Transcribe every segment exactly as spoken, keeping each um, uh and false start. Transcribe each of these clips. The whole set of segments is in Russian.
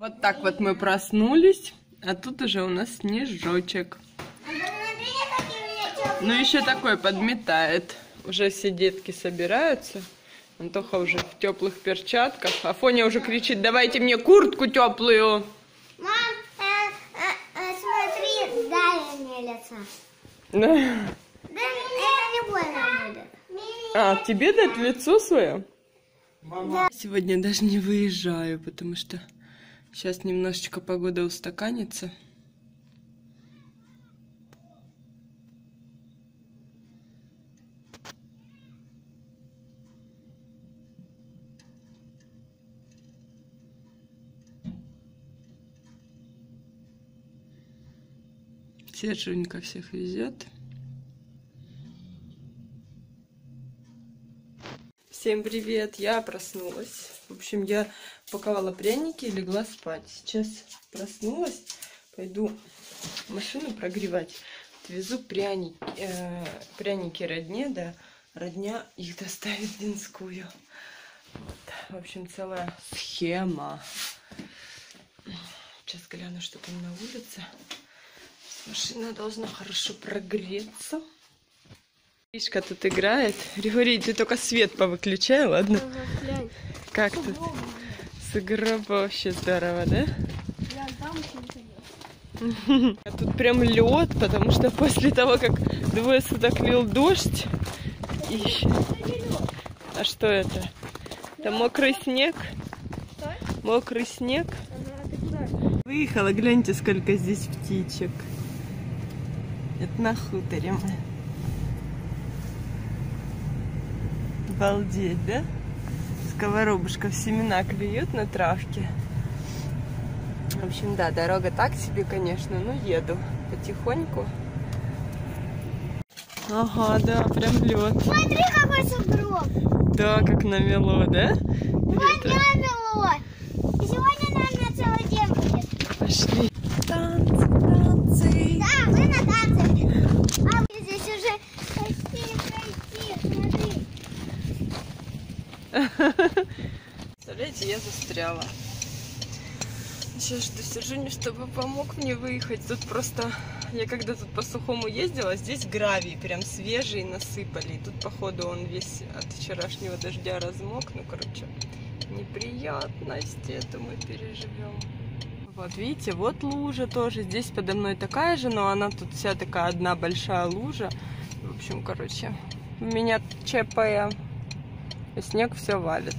Вот так вот мы проснулись, а тут уже у нас снежочек. Ну еще такой подметает. Уже все детки собираются. Антоха уже в теплых перчатках. Афоня уже кричит: давайте мне куртку теплую. Мам, э, э, э, смотри, дай мне лицо. Да? Да, это не больно будет. А, тебе дать лицо свое? Да. Сегодня даже не выезжаю, потому что сейчас немножечко погода устаканится. Сержунька всех везет. Всем привет! Я проснулась. В общем, я упаковала пряники и легла спать. Сейчас проснулась. Пойду машину прогревать. Отвезу пряники, э, пряники родне, да. Родня их доставит в Динскую. Вот. В общем, целая схема. Сейчас гляну, что там на улице. Машина должна хорошо прогреться. Мишка тут играет. Григорий, ты только свет повыключай, ладно? Ага, как тут? Сугроба вообще здорово, да? А тут прям лед, потому что после того, как двое суток лил дождь. И... А что это? Это мокрый снег? Мокрый снег? Выехала, гляньте, сколько здесь птичек. Это на хуторе мы. Обалдеть, да? Сковоробушка в семена клюют на травке. В общем, да, дорога так себе, конечно, но еду потихоньку. Ага, да, прям лед. Смотри, какой сугроб. Да, как намело, да? Вот намело. И сегодня нам на целый день будет. Пошли. Танцы, танцы. Да, мы на танцы. А мы здесь уже почти пройти, смотри. Представляете, я застряла. Сейчас жду Сержуню, чтобы помог мне выехать. Тут просто... Я когда тут по сухому ездила, здесь гравий прям свежий насыпали. И тут, походу, он весь от вчерашнего дождя размок. Ну, короче, неприятности это мы переживем. Вот, видите, вот лужа тоже. Здесь подо мной такая же, но она тут вся такая одна большая лужа. В общем, короче, у меня ЧП. Снег все валит.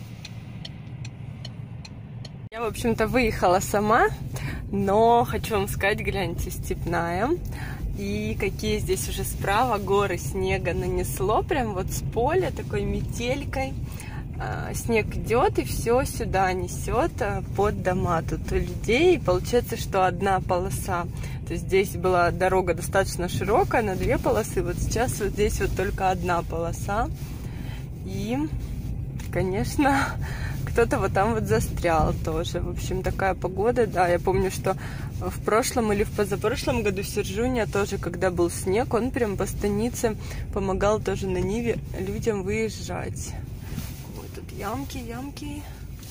Я, в общем-то, выехала сама, но хочу вам сказать, гляньте, степная. И какие здесь уже справа горы снега нанесло, прям вот с поля такой метелькой. Снег идет и все сюда несет под дома тут у людей. И получается, что одна полоса. То есть здесь была дорога достаточно широкая, на две полосы. Вот сейчас вот здесь вот только одна полоса. И, конечно, кто-то вот там вот застрял тоже. В общем, такая погода, да. Я помню, что в прошлом или в позапрошлом году Сержуня тоже, когда был снег, он прям по станице помогал тоже на Ниве людям выезжать. Вот тут ямки, ямки.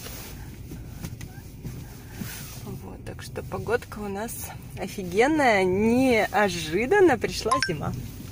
Вот, так что погодка у нас офигенная. Неожиданно пришла зима.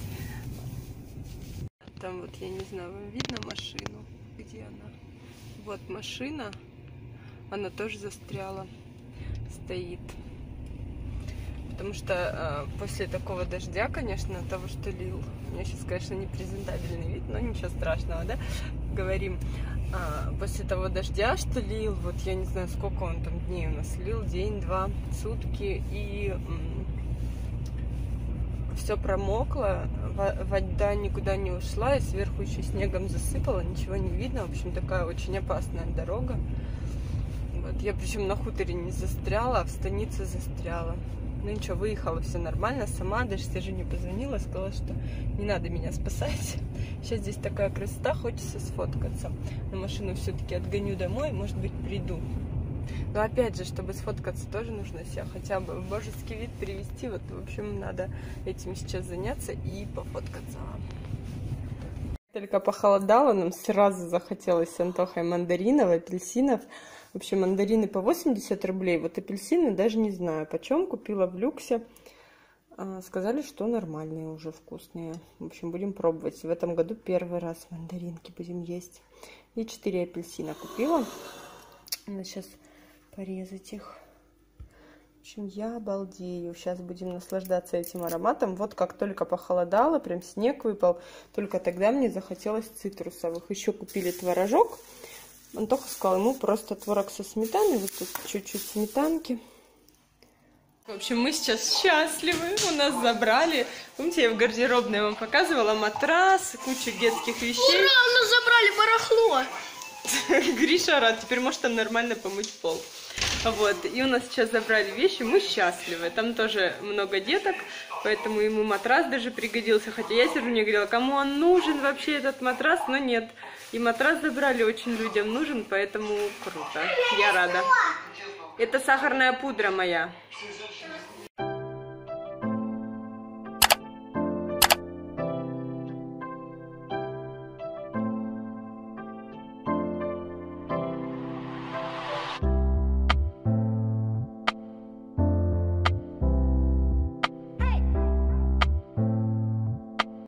Там вот, я не знаю, вам видно машину? Где она? Вот машина, она тоже застряла, стоит. Потому что э, после такого дождя, конечно, того, что лил, у меня сейчас, конечно, не презентабельный вид, но ничего страшного, да? Говорим, э, после того дождя, что лил, вот я не знаю, сколько он там дней у нас лил, день, два, сутки, и э, все промокло, вода никуда не ушла, и сверху еще снегом засыпало, ничего не видно. В общем, такая очень опасная дорога. Вот. Я причем на хуторе не застряла, а в станице застряла. Ну ничего, выехала, все нормально. Сама даже Сержу не позвонила, сказала, что не надо меня спасать. Сейчас здесь такая красота, хочется сфоткаться. На машину все-таки отгоню домой, может быть, приду. Но опять же, чтобы сфоткаться, тоже нужно себя хотя бы в божеский вид привести. Вот, в общем, надо этим сейчас заняться и пофоткаться. Только похолодало, нам сразу захотелось с Антохой мандаринов, апельсинов. В общем, мандарины по восемьдесят рублей. Вот апельсины даже не знаю почем. Купила в люксе. Сказали, что нормальные уже, вкусные. В общем, будем пробовать. В этом году первый раз мандаринки будем есть. И четыре апельсина купила. Надо сейчас порезать их. В общем, я обалдею. Сейчас будем наслаждаться этим ароматом. Вот как только похолодало, прям снег выпал, только тогда мне захотелось цитрусовых. Еще купили творожок. Антоха сказал, ему просто творог со сметаной. Вот тут чуть-чуть сметанки. В общем, мы сейчас счастливы, у нас забрали, помните, я в гардеробной вам показывала матрас, кучу детских вещей. Ура, у нас забрали барахло! Гриша рад, теперь может там нормально помыть пол. Вот, и у нас сейчас забрали вещи, мы счастливы, там тоже много деток, поэтому ему матрас даже пригодился, хотя я все равно не говорила, кому он нужен вообще этот матрас, но нет. И матрас забрали, очень людям нужен, поэтому круто, я рада. Это сахарная пудра моя.